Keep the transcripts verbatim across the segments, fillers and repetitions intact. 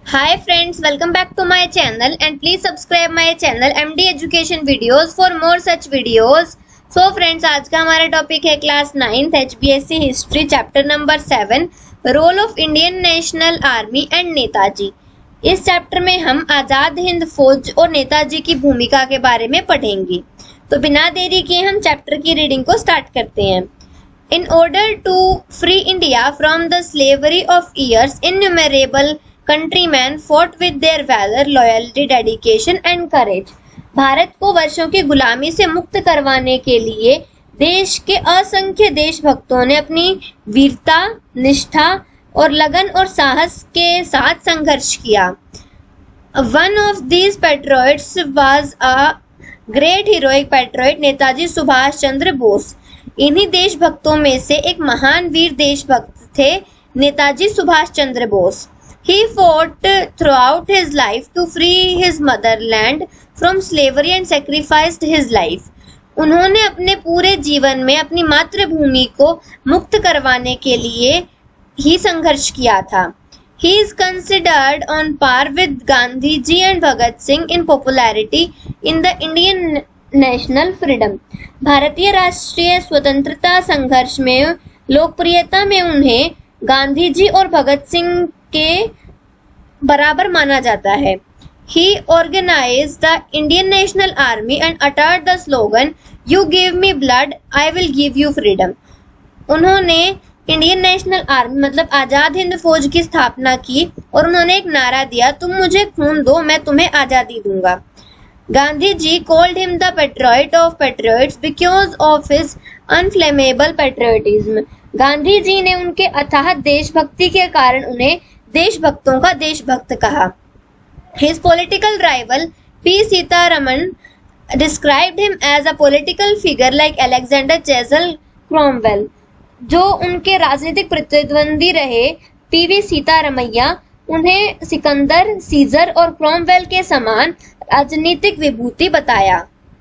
Hi friends, welcome back to my channel and please subscribe my channel M D Education Videos for more such videos. So friends, आज का हमारा topic है class ninth H B S C history chapter number seven, role of Indian National Army and Netaji. इस chapter में हम आजाद हिंद फौज और नेताजी की भूमिका के बारे में पढ़ेंगे। तो बिना देरी किए हम चैप्टर की रीडिंग को स्टार्ट करते हैं। In order to free India from the slavery of years, innumerable countrymen fought with their valor, loyalty, dedication and courage. Bharat को वर्षों की गुलामी से मुक्त करवाने के लिए देश के असंख्य देशभक्तों ने अपनी वीरता, निष्ठा और लगन और साहस के साथ संघर्ष किया। One of these patriots was a great heroic patriot, Netaji Subhash Chandra Bose. इन्हीं देशभक्तों में से एक महान वीर देशभक्त थे Netaji Subhash Chandra Bose. He fought throughout his life to free his motherland from slavery and sacrificed his life. उन्होंने अपने पूरे जीवन में अपनी मातृभूमि को मुक्त करवाने के लिए ही संघर्ष किया था। He is considered on par with Gandhi ji and Bhagat Singh in popularity in the Indian national freedom. भारतीय राष्ट्रीय स्वतंत्रता संघर्ष में लोकप्रियता में उन्हें गांधी जी और भगत सिंह के बराबर माना जाता है। He organized the Indian National Army and uttered the slogan, "You give me blood, I will give you freedom." उन्होंने इंडियन नेशनल आर्मी मतलब आजाद हिंद फौज की स्थापना की और उन्होंने एक नारा दिया, तुम मुझे खून दो, मैं तुम्हें आजादी दूंगा। Gandhi ji called him the patriot of patriots because of his unflammable patriotism. Gandhi ji ने उनके अथाह देशभक्ति के कारण उन्हें देशभक्तों का देशभक्त कहा। His political rival P. Sitaraman described him as a political figure like Alexander Cecil Cromwell. जो उनके राजनीतिक प्रतिद्वंदी रहे पीवी सीतारमैया उन्हें सिकंदर, सीजर और क्रोमवेल के समान राजनीतिक विभूति बताया।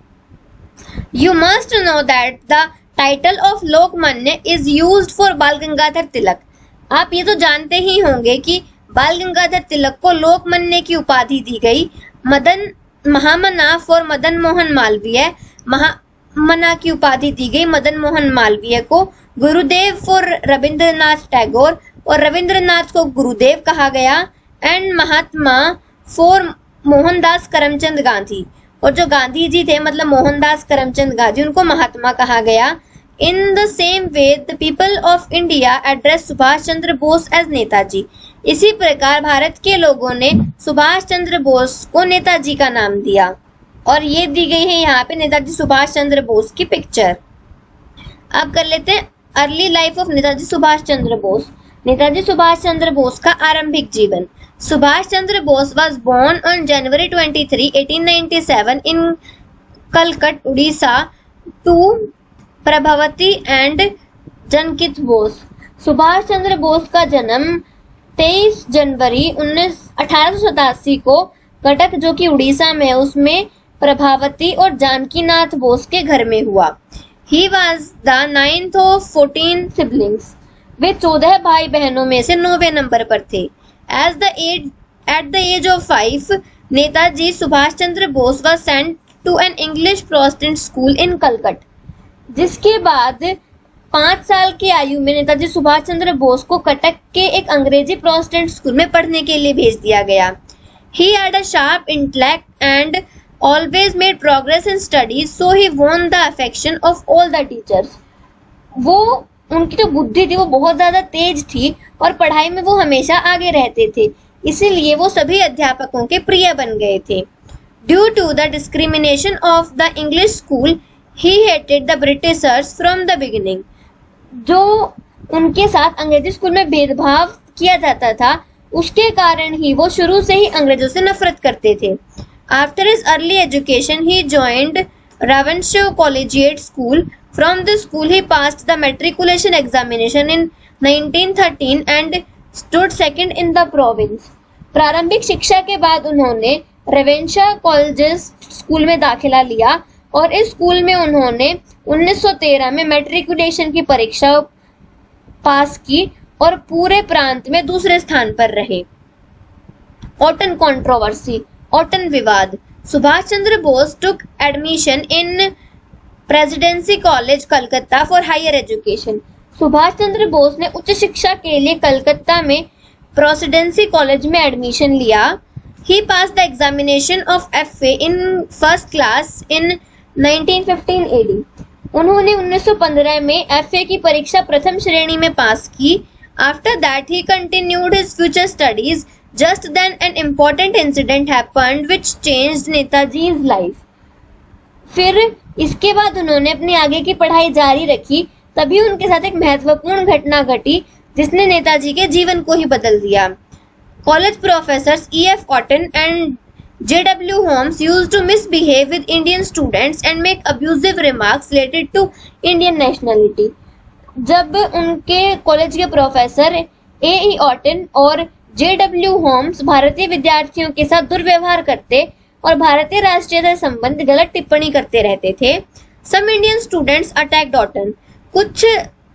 You must know that the title of Lokmanya is used for बाल गंगाधर तिलक। आप ये तो जानते ही होंगे कि बाल गंगाधर तिलक को लोकमान्य की उपाधि दी गई। मदन महामना फॉर मदन मोहन मालवीय, महामना की उपाधि दी गई मदन मोहन मालवीय को। गुरुदेव फॉर रविंद्रनाथ टैगोर, और रविंद्रनाथ को गुरुदेव कहा गया। एंड महात्मा फॉर मोहनदास करमचंद गांधी, और जो गांधी जी थे मतलब मोहनदास करमचंद गांधी, उनको महात्मा कहा गया। In the same way the people of India address Subhash Chandra Bose as Netaji. इसी प्रकार भारत के लोगों ने सुभाष चंद्र बोस को नेताजी का नाम दिया, और ये दी गई है यहाँ पे नेताजी सुभाष चंद्र बोस की पिक्चर। अब कर लेते हैं early life of Netaji Subhash Chandra Bose. Netaji Subhash Chandra Bose का आरंभिक जीवन। Subhash Chandra Bose was born on January twenty-third, eighteen ninety-seven in Calicut, Odisha to Prabhavati and Janakinath Bose. Subhash Chandra Bose का जन्म तेईस जनवरी अठारह सौ सतासी को कटक जो कि उड़ीसा में है उसमें प्रभावती और जानकीनाथ बोस के घर में हुआ। He was the ninth of fourteen siblings. वे चौदह भाई बहनों में से नौवे नंबर पर थे। As the age, at the age of five, Netaji Subhash Chandra Bose was sent to an English Protestant school in Calcutta. जिसके बाद पाँच साल की आयु में नेताजी सुभाष चंद्र बोस को कटक के एक अंग्रेजी प्रोटेस्टेंट स्कूल में पढ़ने के लिए भेज दिया गया। He had a sharp intellect and always made progress in studies, so he won the affection of all the teachers. वो उनकी जो बुद्धि थी वो बहुत ज्यादा तेज थी और पढ़ाई में वो हमेशा आगे रहते थे, इसीलिए वो सभी अध्यापकों के प्रिय बन गए थे। Due to the discrimination of the English school, he hated the Britishers from the beginning. जो उनके साथ अंग्रेजी स्कूल में भेदभाव किया जाता था उसके कारण ही वो शुरू से ही अंग्रेजों से नफरत करते थे। After his early education, he joined Ravenshaw Collegiate School. From the school, he passed the matriculation examination in nineteen thirteen and stood second in the province. प्रारंभिक शिक्षा के बाद उन्होंने रेवेंशा कॉलेजेस स्कूल में दाखिला लिया और इस स्कूल में उन्होंने उन्नीस सौ तेरह में मैट्रिकुलेशन की परीक्षा पास की और पूरे प्रांत में दूसरे स्थान पर रहे। ऑटन कंट्रोवर्सी, ऑटन विवाद। Subhash Chandra Bose took admission in Presidency College Calcutta for higher education. Subhash Chandra Bose ने उच्च शिक्षा के लिए कलकत्ता में प्रेसिडेंसी कॉलेज में एडमिशन लिया। He passed the examination of F A in first class in nineteen fifteen A D. उन्होंने उन्नीस सौ पंद्रह में एफ ए की परीक्षा प्रथम श्रेणी में पास की। After that he continued his future studies. Just then an important incident happened which changed नेताजी's life. फिर इसके बाद उन्होंने अपनी आगे की पढ़ाई जारी रखी, तभी उनके साथ एक महत्वपूर्ण घटना घटी जिसने नेताजी के जीवन को ही बदल दिया। College professors E F Cotton and J W Holmes used to misbehave with Indian students and make abusive remarks related to Indian nationality. जब उनके कॉलेज के प्रोफेसर ए ई ऑटन और जे डब्ल्यू होम्स भारतीय विद्यार्थियों के साथ दुर्व्यवहार करते और भारतीय राष्ट्रीयता से संबंधित गलत टिप्पणी करते रहते थे। Some Indian students attacked Otton. कुछ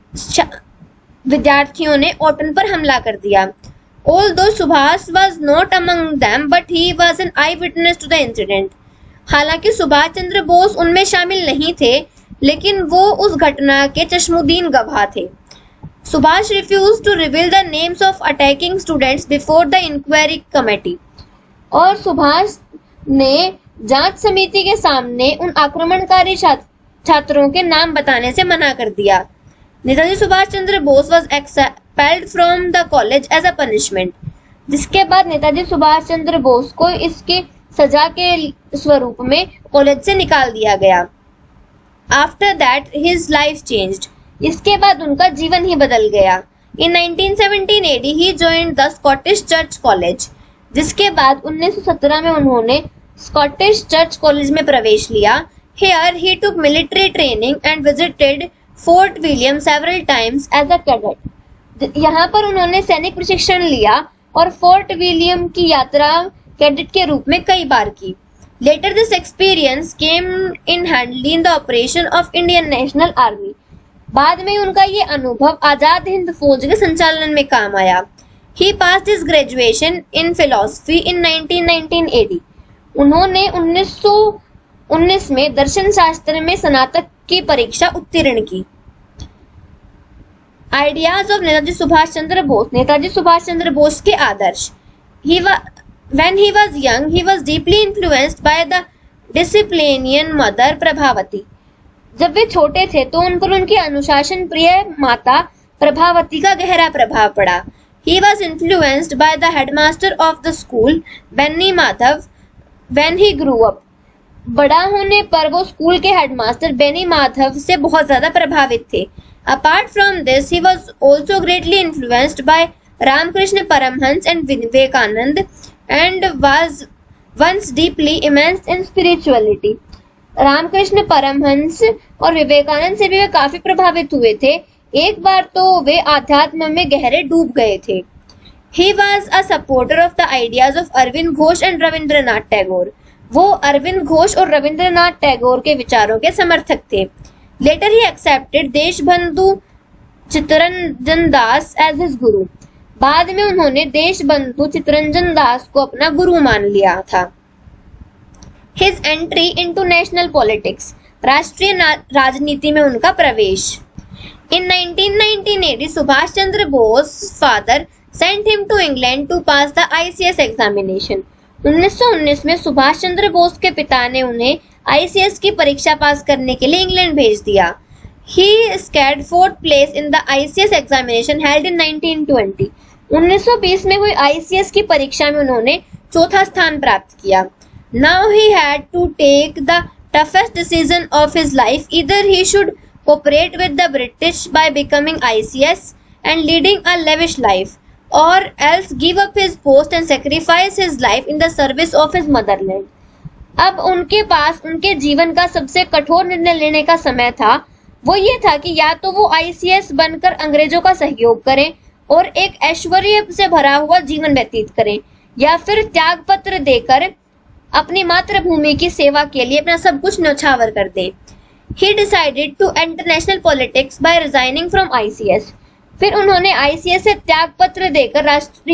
विद्यार्थियों ने ऑटन पर हमला कर दिया। Although Subhas was not among them, but he was an eyewitness to the incident. हालांकि सुभाष चंद्र बोस उनमें शामिल नहीं थे, लेकिन वो उस घटना के चश्मुदीन गवाह थे। Subhash refused to reveal the names of attacking students before the inquiry committee. और सुभाष ने जांच समिति के सामने उन आक्रमणकारी छात्रों के नाम बताने से मना कर दिया। Netaji Subhash Chandra Bose was expelled from the college as a punishment. जिसके बाद नेताजी सुभाष चंद्र बोस को इसके सजा के स्वरूप में कॉलेज से निकाल दिया गया। After that his life changed. इसके बाद उनका जीवन ही बदल गया। In nineteen seventeen A D he joined the Scottish Church College. जिसके बाद उन्नीस सौ सत्रह में उन्होंने स्कॉटिश चर्च कॉलेज में प्रवेश लिया। Here he took military training and visited Fort William several times as a cadet. यहाँ पर उन्होंने सैनिक प्रशिक्षण लिया और फोर्ट विलियम की यात्रा कैडेट के रूप में कई बार की। Later this experience came in handy in the operation of Indian National Army. बाद में उनका ये अनुभव आजाद हिंद फौज के संचालन में काम आया। He passed his graduation in philosophy in nineteen nineteen A D. उन्होंने उन्नीस सौ उन्नीस में दर्शन शास्त्र में स्नातक की परीक्षा उत्तीर्ण की। Ideas of Netaji Subhash Chandra Bose. नेताजी सुभाष चंद्र बोस के आदर्श। He was when he was young, he was deeply influenced by the disciplinarian mother Prabhavati. जब वे छोटे थे तो उन पर उनकी अनुशासन प्रिय माता प्रभावती का गहरा प्रभाव पड़ा। He was influenced by the headmaster of the school, Benny Madhav, when he grew up. बड़ा होने पर वो स्कूल के हेडमास्टर बेनी माधव से बहुत ज्यादा प्रभावित थे। Apart from this, he was also greatly influenced by Ramakrishna Paramhans and Vivekanand and was once deeply immersed in spirituality. Ramakrishna Paramhans और विवेकानंद से भी वे काफी प्रभावित हुए थे। एक बार तो वे आध्यात्म में गहरे डूब गए थे। He was a supporter of the ideas of Arvind Ghosh and Rabindranath Tagore. वो अरविंद घोष और रविंद्रनाथ टैगोर के विचारों के समर्थक थे। Later he accepted Deshbandhu Chittaranjan Das as his guru. बाद में उन्होंने देशबंधु चित्तरंजन दास को अपना गुरु मान लिया था। His entry into national politics. राष्ट्रीय राजनीति में उनका प्रवेश। In nineteen nineteen A D, Subhash Chandra Bose father sent him to England to pass the I C S examination. उन्नीस सौ उन्नीस में सुभाष चंद्र बोस के पिता ने उन्हें I C S की परीक्षा पास करने के लिए इंग्लैंड भेज दिया। He scored fourth place in the I C S examination held in nineteen twenty. उन्नीस सौ बीस में हुई I C S की परीक्षा में उन्होंने चौथा स्थान प्राप्त किया। Now he had to take the toughest decision of his life. Either he should cooperate with the British by becoming I C S and leading a lavish life, or else give up his post and sacrifice his life in the service of his motherland. अब उनके पास उनके जीवन का सबसे कठोर निर्णय लेने का समय था। वो ये था कि या तो वो I C S बनकर अंग्रेजों का सहयोग करें और एक ऐश्वर्य से भरा हुआ जीवन व्यतीत करें, या फिर त्याग पत्र देकर अपनी मातृभूमि की सेवा के लिए अपना सब कुछ न्यौछावर कर दे। He decided to enter national politics by resigning from I C S. फिर उन्होंने I C S से त्याग पत्र देकर राष्ट्रीय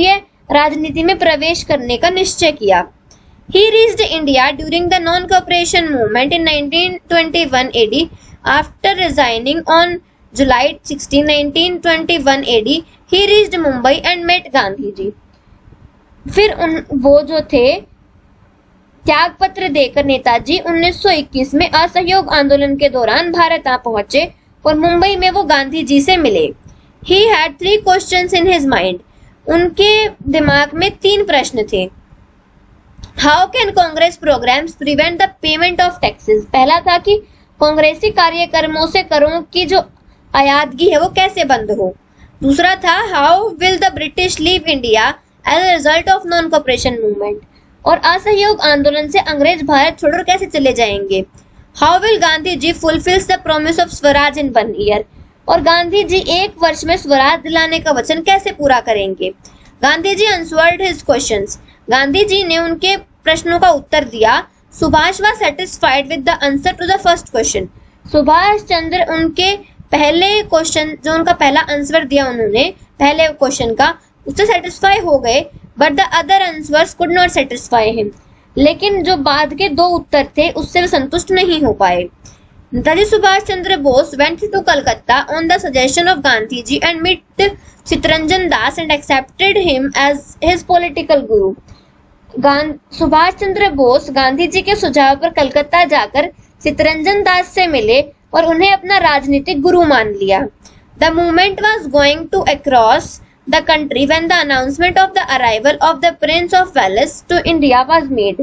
राजनीति में प्रवेश करने का निश्चय किया। He reached India during the non-cooperation movement in nineteen twenty-one A D. After resigning on July sixteenth, nineteen twenty-one A D, he reached Mumbai and met Gandhi ji. फिर उन वो जो थे त्याग पत्र देकर नेताजी उन्नीस सौ इक्कीस में असहयोग आंदोलन के दौरान भारत आ पहुंचे और मुंबई में वो गांधी जी से मिले। He had three questions in his mind. उनके दिमाग में तीन प्रश्न थे। How can Congress programs prevent the payment of taxes? पहला था कि कांग्रेसी कार्यक्रमों से करों की जो आयातगी है वो कैसे बंद हो। दूसरा था How will the British leave India as a result of non-cooperation movement? और असहयोग आंदोलन से अंग्रेज भारत छोड़कर कैसे चले जाएंगे। How will Gandhi ji fulfills the promise of Swaraj in one year? और गांधी जी एक वर्ष में स्वराज दिलाने का वचन कैसे पूरा करेंगे। Gandhi ji answered his questions. Gandhi ji ने उनके प्रश्नों का उत्तर दिया। Subhash was satisfied with the answer to the first question. Subhash Chandra उनके पहले क्वेश्चन जो उनका पहला आंसर दिया उन्होंने पहले क्वेश्चन का उससे सेटिस्फाई हो गए, but the other answers could not satisfy him. लेकिन जो बाद के दो उत्तर थे उससे वे संतुष्ट नहीं हो पाए। Netaji Subhash Chandra Bose went to Calcutta on the suggestion of Gandhi ji and met Chittaranjan Das and accepted him as his political guru. Subhash Chandra Bose Gandhi ji के सुझाव पर कलकत्ता जाकर चित्तरंजन दास से मिले और उन्हें अपना राजनीतिक गुरु मान लिया। The movement was going to across the country when the announcement of the arrival of the Prince of Wales to India was made.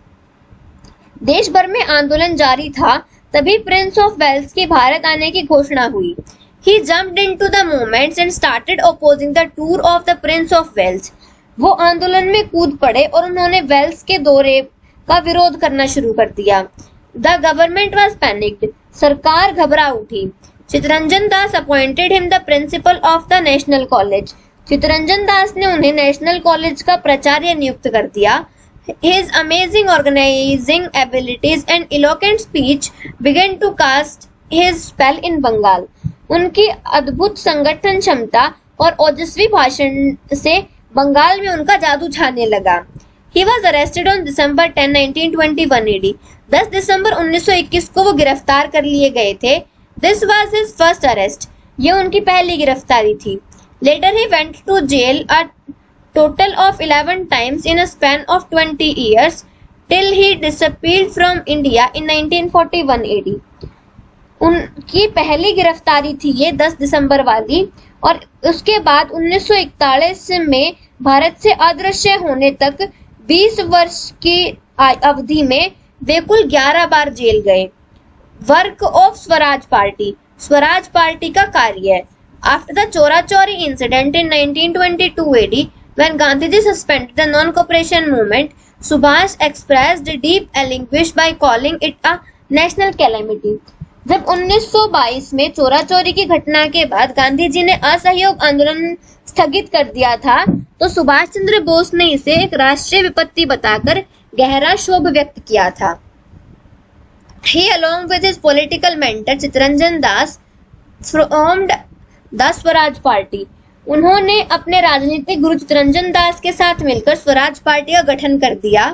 देश भर में आंदोलन जारी था, तभी प्रिंस ऑफ वेल्स के भारत आने की घोषणा हुई। He jumped into the movement and started opposing the tour of the Prince of Wales. वो आंदोलन में कूद पड़े और उन्होंने वेल्स के दौरे का विरोध करना शुरू कर दिया। The government was panicked. सरकार घबरा उठी। Chittaranjan Das appointed him the principal of the National College. Chittaranjan Das ने उन्हें नेशनल कॉलेज का प्राचार्य नियुक्त कर दिया। His amazing organizing abilities and eloquent speech began to cast his spell in Bengal. उनकी अद्भुत संगठन क्षमता और ओजस्वी भाषण से बंगाल में उनका जादू छाने लगा। He was arrested on December tenth, nineteen twenty-one A D. दस दिसंबर उन्नीस सौ इक्कीस को वो गिरफ्तार कर लिए गए थे। This was his first arrest. ये उनकी पहली गिरफ्तारी थी। Later he went to jail a total of eleven times in a span of twenty years till he disappeared from India in nineteen forty-one A D. उनकी पहली गिरफ्तारी थी ये दस दिसंबर वाली और उसके बाद उन्नीस सौ इकतालीस में भारत से अदृश्य होने तक बीस वर्ष की अवधि में वे कुल ग्यारह बार जेल गए। Work of Swaraj party, Swaraj party का कार्य। After the Chaura Chauri incident in nineteen twenty two A D, when Gandhiji suspended the non-cooperation movement, Subhash expressed deep anguish by calling it a national calamity. जब उन्नीस सौ बाईस में चोरा चोरी की घटना के बाद गांधी जी ने असहयोग आंदोलन स्थगित कर दिया था, तो सुभाष चंद्र बोस ने इसे एक राष्ट्रीय विपत्ति बताकर गहरा शोक व्यक्त किया था। He, along with his political mentor Chittaranjan Das, formed the Swaraj party. उन्होंने अपने राजनीतिक गुरु चित्तरंजन दास के साथ मिलकर स्वराज पार्टी का गठन कर दिया।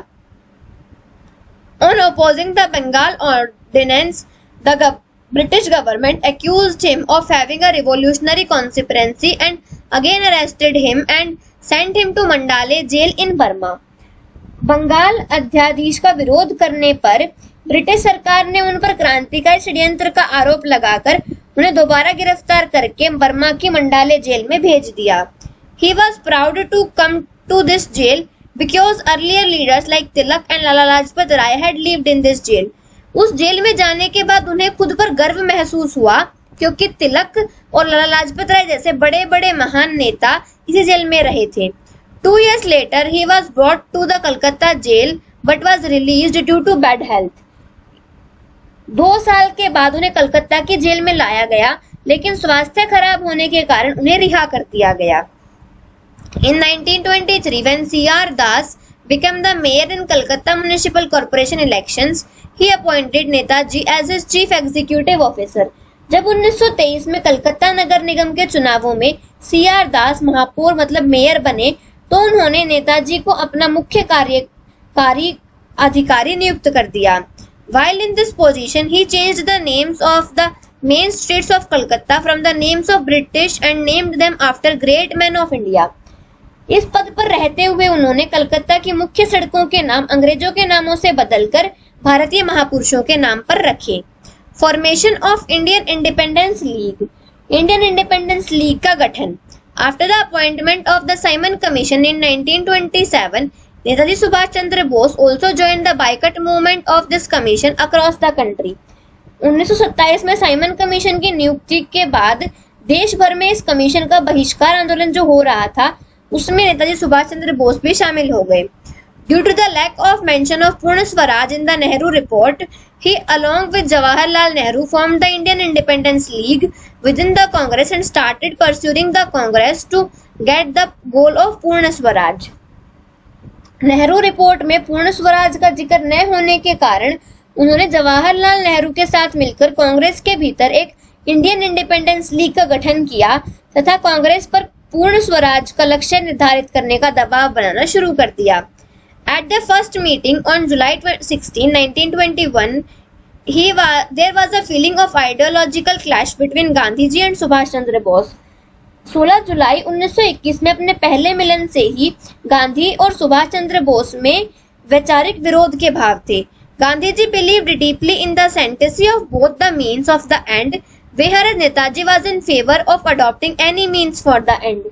On opposing the Bengal Ordinance, the British government accused him of having a revolutionary conspiracy and again arrested him and sent him to Mandale jail in Burma. Bengal अध्यादेश का विरोध करने पर ब्रिटिश सरकार ने उन पर क्रांतिकारी षड्यंत्र का आरोप लगाकर उन्हें दोबारा गिरफ्तार करके बर्मा की मंडाले जेल में भेज दिया। He was proud to come to this jail because earlier leaders like Tilak and Lala Lajpat Rai had lived in this jail. उस जेल में जाने के बाद उन्हें खुद पर गर्व महसूस हुआ क्योंकि तिलक और लाला लाजपत राय जैसे बड़े बड़े महान नेता इसी जेल में रहे थे। Two years later, he was brought to the Calcutta jail but was released due to bad health. दो साल के बाद उन्हें कलकत्ता की जेल में लाया गया, लेकिन स्वास्थ्य खराब होने के कारण उन्हें रिहा कर दिया गया। In nineteen twenty-three, when C R Das became the mayor in Calcutta Municipal Corporation elections, he appointed Netaji as his chief executive officer. जब उन्नीस सौ तेईस में कलकत्ता नगर निगम के चुनावों में सी आर दास महापौर मतलब मेयर बने, तो उन्होंने नेताजी को अपना मुख्य कार्यकारी अधिकारी नियुक्त कर दिया। While in this position, he changed the names of the main streets of Calcutta from the names of British and named them after great men of India. इस पद पर रहते हुए उन्होंने कलकत्ता की मुख्य सड़कों के नाम अंग्रेजों के नामों से बदलकर भारतीय महापुरुषों के नाम पर रखे। Formation of Indian Independence League, Indian Independence League का गठन। After the appointment of the Simon Commission in nineteen twenty seven, Netaji Subhash Chandra Bose also joined the boycott movement of this commission across the country. उन्नीस सौ सत्ताईस में साइमन कमीशन की नियुक्ति के बाद देश भर में इस कमीशन का बहिष्कार आंदोलन जो हो रहा था उसमें नेताजी सुभाष चंद्र बोस भी शामिल हो गए। Due to the lack of mention of Purna Swaraj in the Nehru report, he along with Jawaharlal Nehru formed the Indian Independence League within the Congress and started pursuing the Congress to get the goal of Purna Swaraj. Nehru report में पूर्ण स्वराज का जिक्र न होने के कारण उन्होंने जवाहरलाल नेहरू के साथ मिलकर कांग्रेस के भीतर एक इंडियन इंडिपेंडेंस लीग का गठन किया तथा कांग्रेस पर पूर्ण स्वराज का लक्ष्य निर्धारित करने का दबाव बनाना शुरू कर दिया। At the first meeting on July sixteen, nineteen twenty one, he was there was a feeling of ideological clash between Gandhi ji and Subhash Chandra Bose. सोलह जुलाई उन्नीस सौ इक्कीस में अपने पहले मिलन से ही गांधी और सुभाष चंद्र बोस में वैचारिक विरोध के भाव थे। Gandhi ji believed deeply in the sanctity of both the means of the end, whereas Netaji was in favor of adopting any means for the end,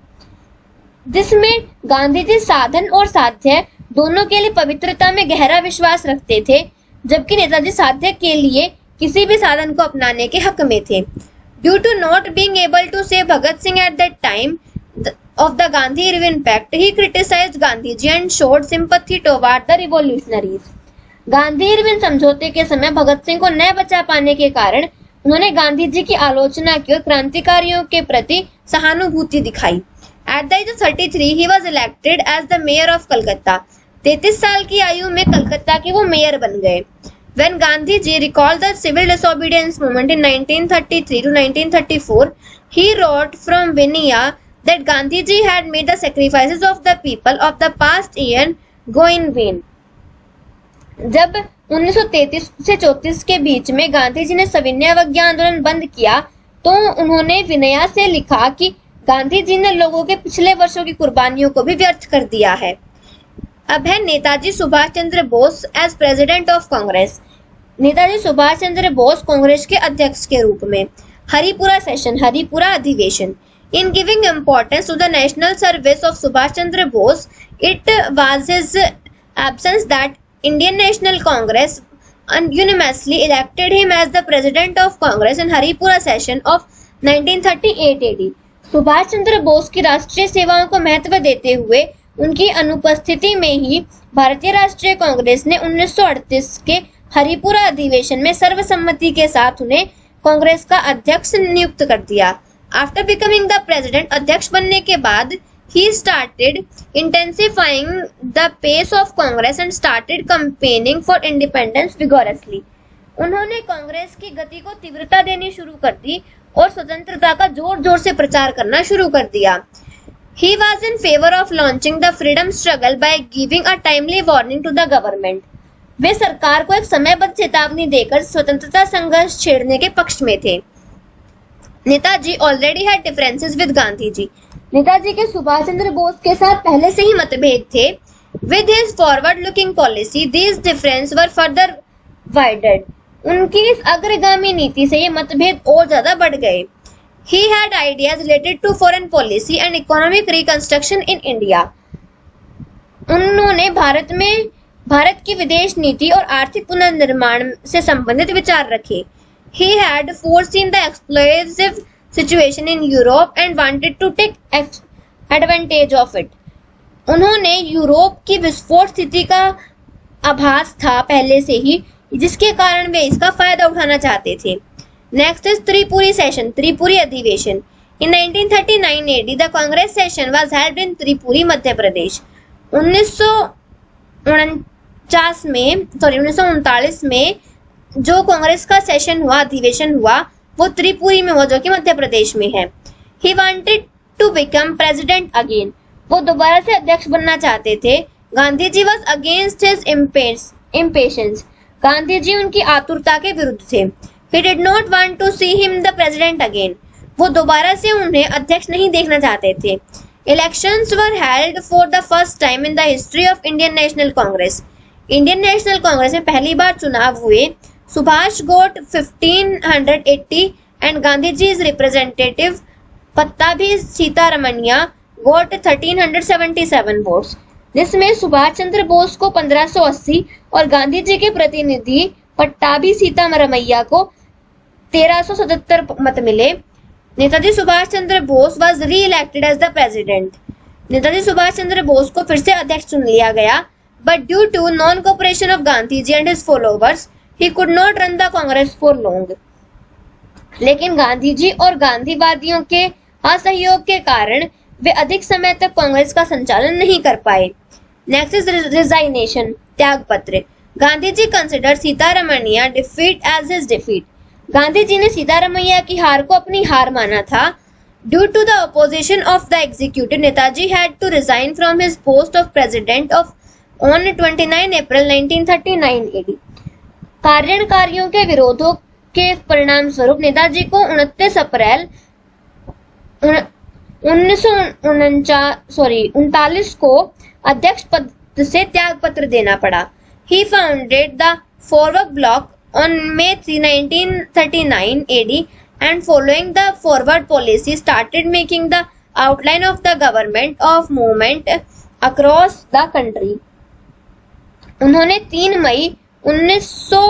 जिसमें गांधी जी साधन और साध्य दोनों के लिए पवित्रता में गहरा विश्वास रखते थे, जबकि नेताजी साध्य के लिए किसी भी साधन को अपनाने के हक में थे। Due to not being able to save Bhagat Singh at that time of the Gandhi-Irwin Pact, he criticized Gandhiji and showed sympathy toward the revolutionaries. Gandhi Irwin समझौते के समय भगत सिंह को न बचा पाने के कारण उन्होंने गांधी जी की आलोचना की और क्रांतिकारियों के प्रति सहानुभूति दिखाई। At the age of thirty-three, he was elected as the mayor of Calcutta. तैंतीस साल की आयु में कलकत्ता के वो मेयर बन गए। When Gandhiji recalled the civil disobedience movement in nineteen thirty-three to nineteen thirty-four, he wrote from Vinaya that Gandhiji had made the sacrifices of the people of the past year go in vain. जब उन्नीस सौ तैंतीस से चौंतीस के बीच में गांधी जी ने सविनय अवज्ञा आंदोलन बंद किया तो उन्होंने विनया से लिखा कि गांधी जी ने लोगों के पिछले वर्षों की कुर्बानियों को भी व्यर्थ कर दिया है। अब है Netaji Subhash Chandra Bose as president of Congress. Netaji Subhash Chandra Bose Congress के अध्यक्ष के रूप में। हरिपुरा सेशन, हरिपुरा अधिवेशन। In giving importance to the national service of Subhash Chandra Bose, it was his absence that Indian National Congress unanimously elected him as the president of Congress in Haripura session of nineteen thirty eight A D. Subhash Chandra Bose की राष्ट्रीय सेवाओं को महत्व देते हुए उनकी अनुपस्थिति में ही भारतीय राष्ट्रीय कांग्रेस ने उन्नीस सौ अड़तीस के हरिपुरा अधिवेशन में सर्वसम्मति के साथ उन्हें कांग्रेस का अध्यक्ष नियुक्त कर दिया। आफ्टर बिकमिंग द प्रेसिडेंट, अध्यक्ष बनने के बाद he started intensifying the pace of Congress and started campaigning for independence vigorously. उन्होंने कांग्रेस की गति को तीव्रता देनी शुरू कर दी और स्वतंत्रता का जोर जोर से प्रचार करना शुरू कर दिया। He was in favor of launching the freedom struggle by giving a timely warning to the government. वे सरकार को एक समयबद्ध चेतावनी देकर स्वतंत्रता संघर्ष छेड़ने के पक्ष में थे। Netaji already had differences with Gandhi ji. Netaji के सुभाष चंद्र बोस के साथ पहले से ही मतभेद थे। With his forward looking policy, these difference were further वाइडेड। उनकी इस अग्रगामी नीति से ये मतभेद और ज्यादा बढ़ गए। He had ideas related to foreign policy and economic reconstruction in India. उन्होंने भारत में भारत की विदेश नीति और आर्थिक पुनर्निर्माण से संबंधित विचार रखे। He had foreseen the explosive situation in Europe and wanted to take advantage of it. उन्होंने यूरोप की विस्फोट स्थिति का आभास था पहले से ही, जिसके कारण वे इसका फायदा उठाना चाहते थे। Next is Tripuri session, Tripuri अधिवेशन। In nineteen thirty nine A D, the Congress session was held in Tripuri, Madhya Pradesh. उन्नीस सौ उनचास में सॉरी उन्नीस सौ उनतालीस में जो कांग्रेस का सेशन हुआ, अधिवेशन हुआ, वो त्रिपुरी में हुआ जो कि मध्य प्रदेश में है। He wanted to become president again. वो दोबारा से अध्यक्ष बनना चाहते थे। Gandhi ji was against his impatience, Gandhi ji उनकी आतुरता के विरुद्ध थे। He did not want to see him the president again, वो दोबारा से उन्हें अध्यक्ष नहीं देखना चाहते थे। Elections were held for the first time in the history of Indian National Congress, Indian National Congress में पहली बार चुनाव हुए। Subhash got fifteen eighty and Gandhi ji his representative Pattabhi Sitaramayya got thirteen seventy seven votes, जिसमें सुभाष चंद्र बोस को पंद्रह सौ अस्सी और गांधी जी के प्रतिनिधि पट्टाभी सीतारमैया को तेरह सौ सतहत्तर मत मिले। Netaji Subhash Chandra Bose was reelected as the president, Netaji Subhash Chandra Bose को फिर से अध्यक्ष चुन लिया गया। But due to non cooperation of Gandhi ji and his followers he could not run the Congress for long, लेकिन गांधी जी और गांधीवादियों के असहयोग के कारण वे अधिक समय तक कांग्रेस का संचालन नहीं कर पाए। नेक्स्ट इज रिजाइनेशन, त्याग पत्र। Gandhi ji consider Sitaramayya defeat as his defeat, Gandhi ji ने सीतारमैया की हार को अपनी हार माना था। Due to the opposition of the executive, Netaji had to resign from his post of president of on twenty nine April nineteen thirty nine AD. कार्यकारियों के विरोधों के परिणाम स्वरूप नेताजी को उनतीस अप्रैल उन्नीस सौ उनचास सॉरी उनतालीस को अध्यक्ष पद से त्याग पत्र देना पड़ा। He founded the Forward Bloc on May third, nineteen thirty-nine A D and following the forward policy started making the outline of the government of movement across the country. उन्होंने तीन मई उन्नीस सौ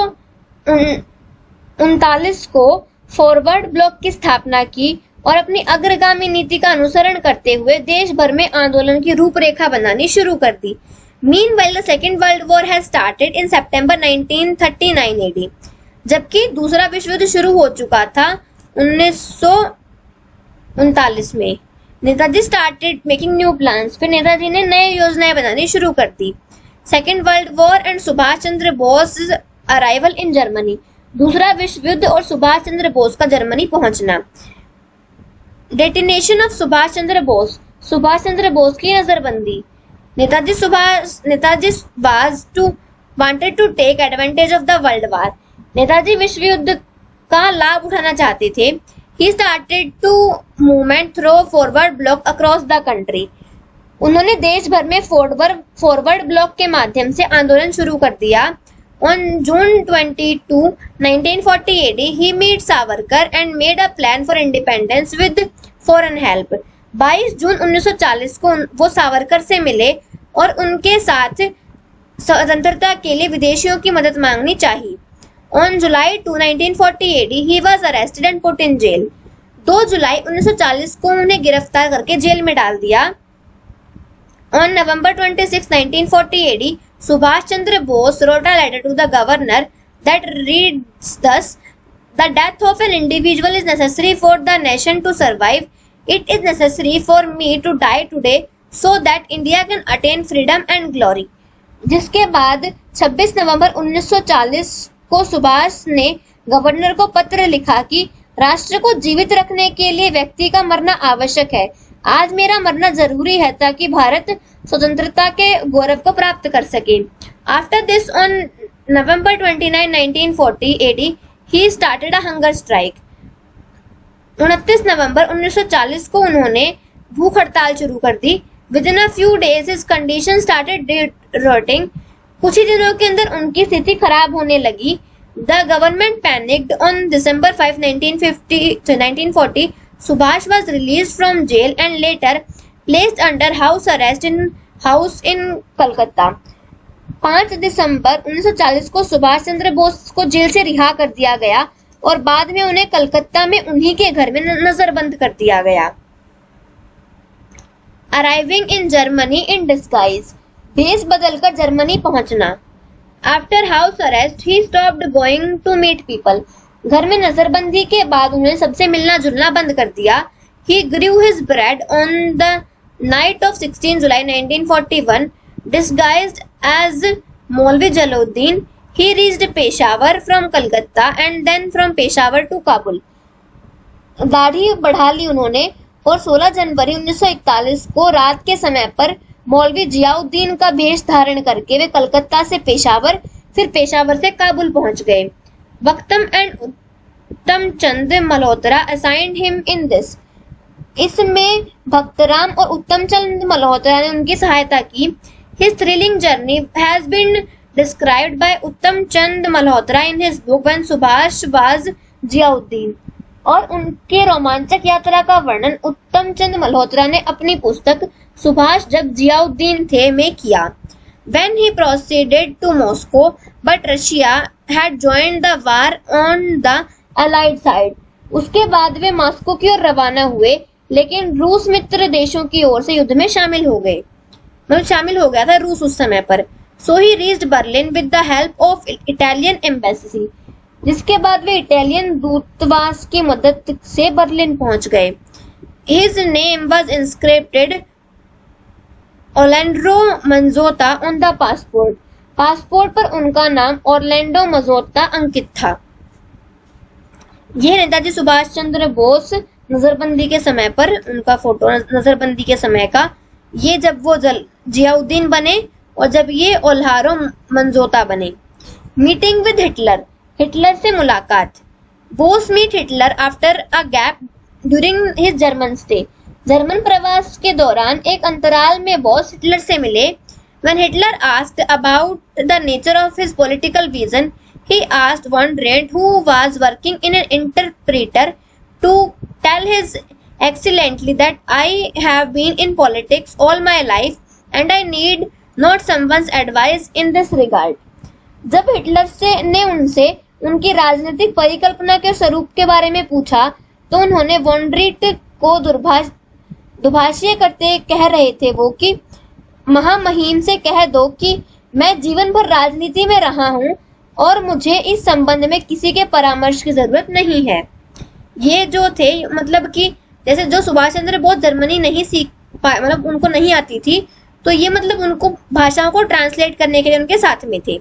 उनतालीस को फॉरवर्ड ब्लॉक की स्थापना की और अपनी अग्रगामी नीति का अनुसरण करते हुए देश भर में आंदोलन की रूपरेखा बनानी शुरू कर दी। Meanwhile, the Second World War has started in September nineteen thirty-nine A D. जबकि दूसरा विश्व युद्ध शुरू हो चुका था उन्नीस सौ उनतालीस में। Netaji started making new plans, फिर नेताजी ने नए योजनाएं बनानी शुरू कर दी। Second World War and Subhash Chandra Bose arrival in Germany, दूसरा विश्व युद्ध और सुभाष चंद्र बोस का जर्मनी पहुंचना। डेटिनेशन ऑफ सुभाष चंद्र बोस, सुभाष चंद्र बोस की नजरबंदी। Netaji Subhash Netaji was to wanted to take advantage of the world war, Netaji विश्व युद्ध का लाभ उठाना चाहते थे। He started to movement through Forward Bloc across the country, उन्होंने देश भर में फॉरवर्ड फॉरवर्ड ब्लॉक के माध्यम से आंदोलन शुरू कर दिया। On June twenty two nineteen forty AD he meet Savarkar and made a plan for independence with foreign help. बाईस जून उन्नीस सौ चालीस को वो सावरकर से मिले और उनके साथ स्वतंत्रता के लिए विदेशियों की मदद मांगनी चाहिए। On July two nineteen forty AD he was arrested and put in jail, दो जुलाई उन्नीस सौ चालीस को उन्हें गिरफ्तार करके जेल में डाल दिया। On November twenty six nineteen forty AD Subhash Chandra Bose wrote a letter to the governor that reads thus: the death of an individual is necessary for the nation to survive. It is necessary for me to die today so that India can attain freedom and glory. जिसके बाद छब्बीस नवंबर उन्नीस सौ चालीस को सुभाष ने governor को पत्र लिखा कि राष्ट्र को जीवित रखने के लिए व्यक्ति का मरना आवश्यक है। आज मेरा मरना जरूरी है ताकि भारत स्वतंत्रता के गौरव को प्राप्त कर सके। After this on November twenty nine nineteen forty AD he started a hunger strike. उनतीस नवंबर उन्नीस सौ चालीस को उन्होंने भूख हड़ताल शुरू कर दी। Within a few days his condition started deteriorating, कुछ ही दिनों के अंदर उनकी स्थिति खराब होने लगी। The government panicked on December five nineteen fifty nineteen forty Subhash was released from jail and later placed under house arrest in house in Kolkata. पाँच दिसंबर उन्नीस सौ चालीस को सुभाष चंद्र बोस को जेल से रिहा कर दिया गया और बाद में उन्हें कलकत्ता में उन्हीं के घर में नजरबंद कर दिया गया। Arriving in Germany in disguise, भेष बदलकर जर्मनी पहुंचना। After house arrest, he stopped going to meet people. घर में नजरबंदी के बाद उन्होंने सबसे मिलना जुलना बंद कर दिया। He grew his beard on the night of sixteen July nineteen forty-one, disguised as Maulvi Jalaluddin. He reached Peshawar from Calcutta and then from Peshawar to Kabul. दाढ़ी बढ़ा ली उन्होंने और सोलह जनवरी उन्नीस सौ इकतालीस को रात के समय पर मौलवी जियाउद्दीन का भेष धारण करके वे कलकत्ता से पेशावर, फिर पेशावर से काबुल पहुंच गए। Bhagatram and Uttam Chand Malhotra assigned him in this. इसमें भक्तराम और उत्तम चंद मल्होत्रा ने उनकी सहायता की। His thrilling journey has been described by उत्तम Chand Malhotra in his book When Subhash was Ziauddin. और उनके रोमांचक यात्रा का वर्णन उत्तम चंद मल्होत्रा ने अपनी पुस्तक सुभाष जब जियाउद्दीन थे में किया। When he proceeded to Moscow, but Russia had joined the war on the Allied side। उसके बाद वे मॉस्को की ओर रवाना हुए, लेकिन रूस मित्र देशों की ओर से युद्ध में शामिल हो गए, मतलब शामिल हो गया था रूस उस समय पर। So he reached Berlin with the help of Italian embassy। जिसके बाद वे इटालियन दूतावास की मदद से बर्लिन पहुंच गए। His name was inscribed Orlando Manzota on the passport। Passport पर उनका नाम ऑर्लैंडो मजोता अंकित था। यह नेताजी सुभाष चंद्र बोस नजरबंदी के समय पर उनका फोटो, नजरबंदी के समय का, ये जब वो जियाउद्दीन बने और जब ये ओल्हारो मंजोता बने। Meeting with Hitler. हिटलर से मुलाकात। Bose meet Hitler after a gap during his German stay. German प्रवास के दौरान एक अंतराल में बोस हिटलर से मिले। When Hitler asked about the nature of his political vision, he asked one friend who was working in an interpreter to tell his excellently that I have been in politics all my life and I need not someone's advice in this regard। जब Hitler से ने उनसे उनकी राजनीतिक परिकल्पना के स्वरूप के बारे में पूछा, तो उन्होंने वॉन्ड्रिट को दुर्भाष दुभाषीय करते कह रहे थे वो कि महामहिम से कह दो कि मैं जीवन भर राजनीति में रहा हूं और मुझे इस संबंध में किसी के परामर्श की जरूरत नहीं है। ये जो थे, मतलब कि जैसे जो सुभाष चंद्र बोस जर्मनी नहीं सीख पाए, मतलब उनको नहीं आती थी, तो ये मतलब उनको भाषाओं को ट्रांसलेट करने के लिए उनके साथ में थे।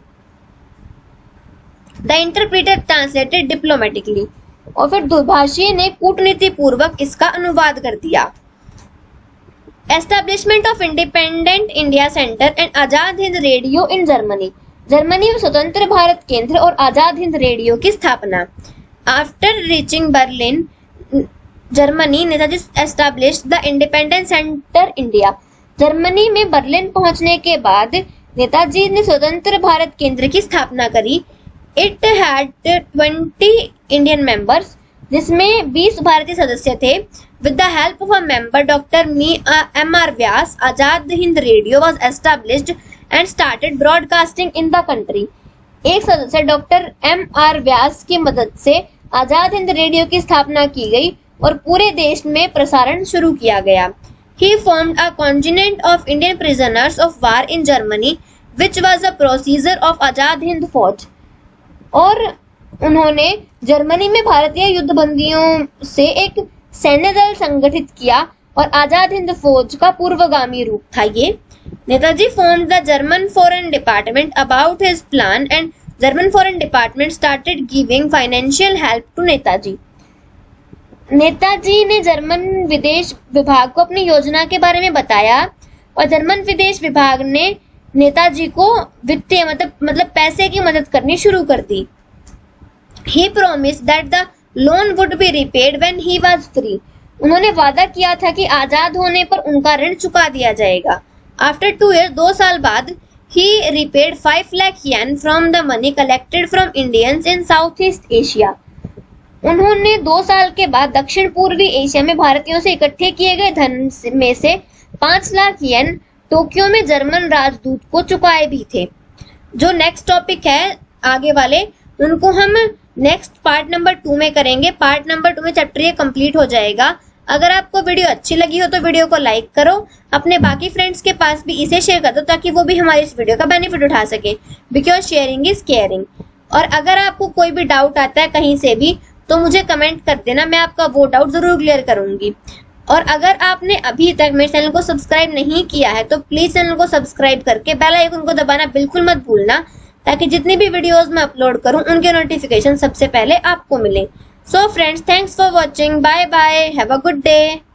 The interpreter translated diplomatically. और फिर दुभाषी ने कूटनीति पूर्वक इसका अनुवाद कर दिया। Establishment of Independent India Centre and Azad Hind Radio in Germany. Germany में स्वतंत्र भारत केंद्र और आजाद हिंद रेडियो की स्थापना। After reaching Berlin Germany, Netaji established the independent centre India. Germany में बर्लिन पहुंचने के बाद नेताजी ने स्वतंत्र भारत केंद्र की स्थापना करी। It had twenty Indian members, जिसमें बीस भारतीय सदस्य थे। With the help of a member, Doctor M R Vyas, Azad Hind Radio was established and started broadcasting in the country। एक सदस्य डॉक्टर एम आर व्यास की मदद से आजाद हिंद रेडियो की स्थापना की गई और पूरे देश में प्रसारण शुरू किया गया। He formed a contingent of Indian prisoners of war in Germany, which was a procedure of Azad Hind फौज। और उन्होंने जर्मनी में भारतीय युद्धबंदियों से एक सैन्य दल संगठित किया और आजाद हिंद फौज का पूर्वगामी रूप था ये। Netaji formed the German Foreign Department about his plan and German Foreign Department started giving financial help to Netaji. Netaji ने जर्मन विदेश विभाग को अपनी योजना के बारे में बताया और जर्मन विदेश विभाग ने नेताजी को वित्तीय मतलब मतलब पैसे की मदद करनी शुरू कर दी। He promised that the loan would be repaid when he was free. उन्होंने वादा किया था कि आजाद होने पर उनका ऋण चुका दिया जाएगा। आफ्टर टू ईयर, दो साल बाद, he repaid five lakh yen from the money collected from Indians in South East Asia. उन्होंने दो साल के बाद दक्षिण पूर्वी एशिया में भारतीयों से इकट्ठे किए गए धन में से पांच लाख येन टोक्यो में जर्मन राजदूत को चुकाए भी थे। जो नेक्स्ट टॉपिक है आगे वाले, उनको हम नेक्स्ट पार्ट नंबर टू में करेंगे। पार्ट नंबर टू में चैप्टर ये कंप्लीट हो जाएगा। अगर आपको वीडियो अच्छी लगी हो तो वीडियो को लाइक करो, अपने बाकी फ्रेंड्स के पास भी इसे शेयर कर दो ताकि वो भी हमारी इस वीडियो का बेनिफिट उठा सके, बिकॉज शेयरिंग इज केयरिंग। और अगर आपको कोई भी डाउट आता है कहीं से भी तो मुझे कमेंट कर देना, मैं आपका वो डाउट जरूर क्लियर करूंगी। और अगर आपने अभी तक मेरे चैनल को सब्सक्राइब नहीं किया है तो प्लीज चैनल को सब्सक्राइब करके बेल आइकन को दबाना बिल्कुल मत भूलना, ताकि जितनी भी वीडियोस मैं अपलोड करूं उनके नोटिफिकेशन सबसे पहले आपको मिले। So friends, thanks for watching, bye bye, have a good day.